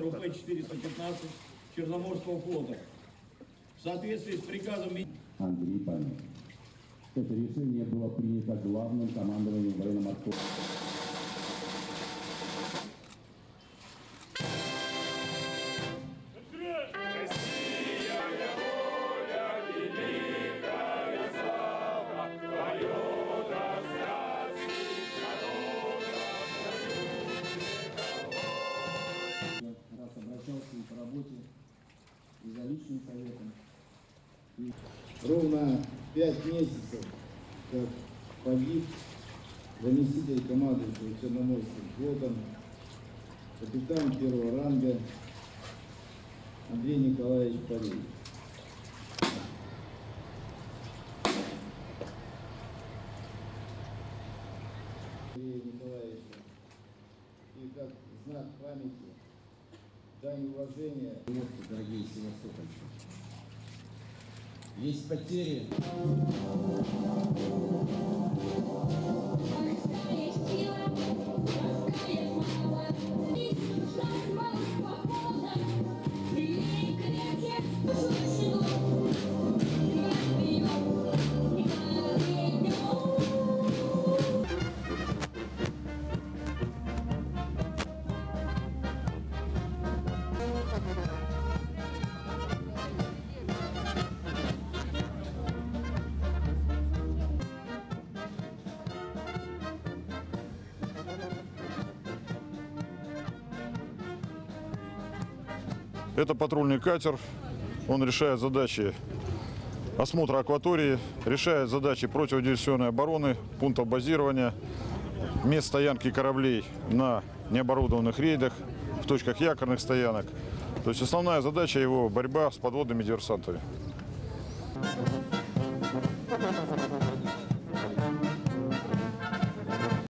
крейсеру П-415 Черноморского флота. В соответствии с приказом Андрей Палий. Это решение было принято главным командованием военно-морского. Раз обращался и по работе, и за личным советом. Ровно 5 месяцев, как погиб заместитель командующего Черноморским флотом, капитан первого ранга Андрей Николаевич Палий. Андрея Николаевича. И как знак памяти, дань уважения. Дорогие севастопольцы, есть потери. Это патрульный катер, он решает задачи осмотра акватории, решает задачи противодиверсионной обороны, пунктов базирования, мест стоянки кораблей на необорудованных рейдах, в точках якорных стоянок. То есть основная задача его – борьба с подводными диверсантами.